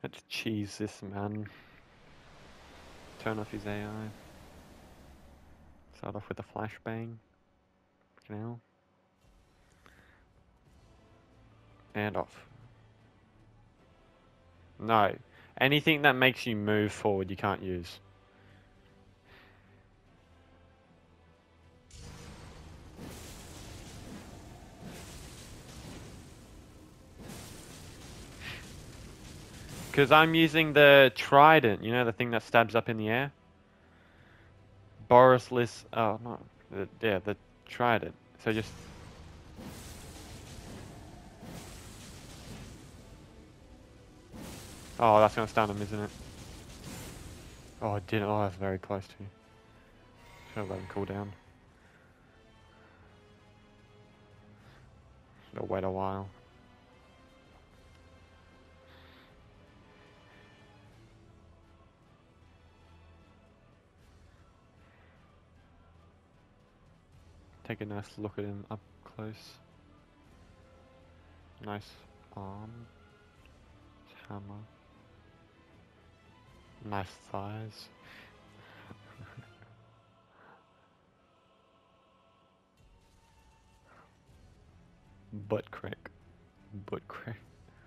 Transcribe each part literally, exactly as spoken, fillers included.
Let's cheese this man. Turn off his A I. Start off with a flashbang. You know. And off. No. Anything that makes you move forward you can't use. Because I'm using the trident, you know, the thing that stabs up in the air? Boris Lys... Oh, no. The, yeah, the trident. So just... Oh, that's going to stun him, isn't it? Oh, it didn't. Oh, that's very close to you. Should have let him cool down. Should have wait a while. Take a nice look at him up close. Nice arm. Hammer. Nice thighs. Butt crack. Butt crack.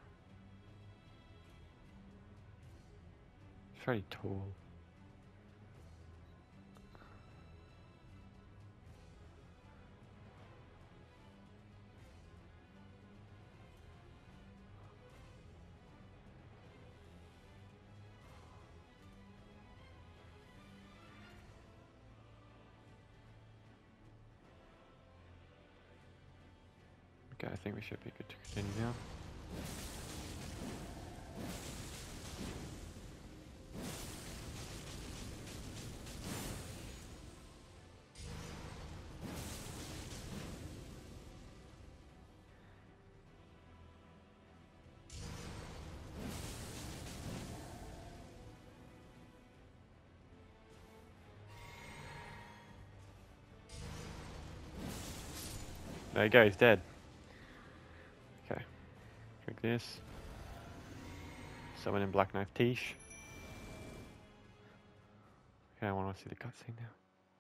Very tall. Okay, I think we should be good to continue now. There you go, he's dead. Okay, drink this. Someone in Black Knife Tish. Okay, I want to see the cutscene now.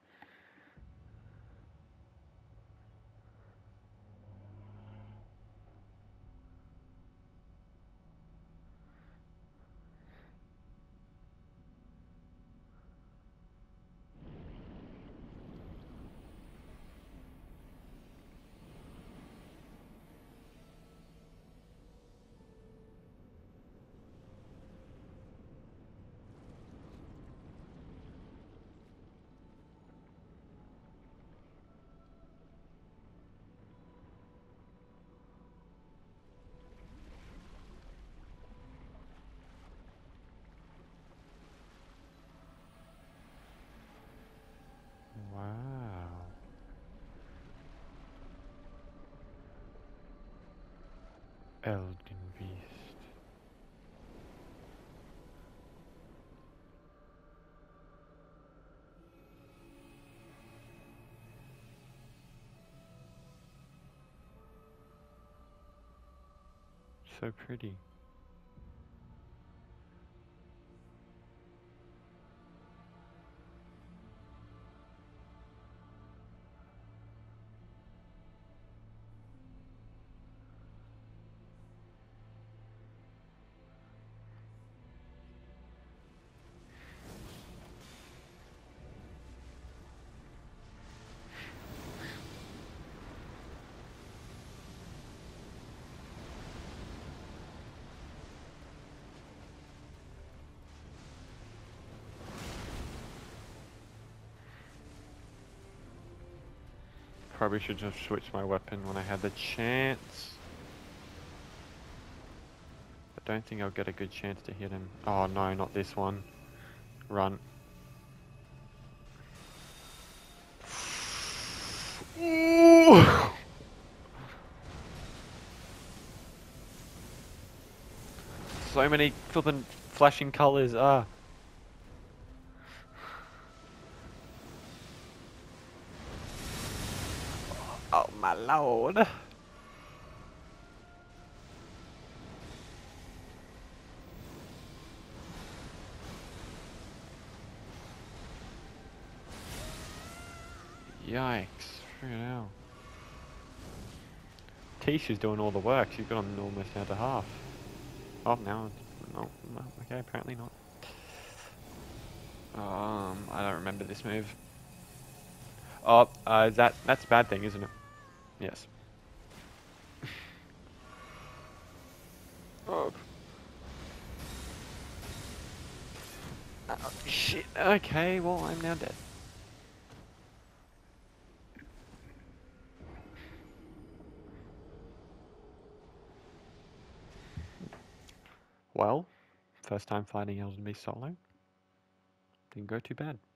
Wow. Elden Beast. So pretty. Probably should just switch my weapon when I had the chance. I don't think I'll get a good chance to hit him. Oh no, not this one. Run. Ooh. So many flippin' flashing colors. Ah. Oh my lord. Yikes. Freaking hell. Tish is doing all the work. She's got on almost down to half. Oh, now, no, no, okay, apparently not. Um, I don't remember this move. Oh, uh, that that's a bad thing, isn't it? Yes. Oh. Oh, shit. Okay, well, I'm now dead. Well, first time fighting Elden Beast solo. Didn't go too bad.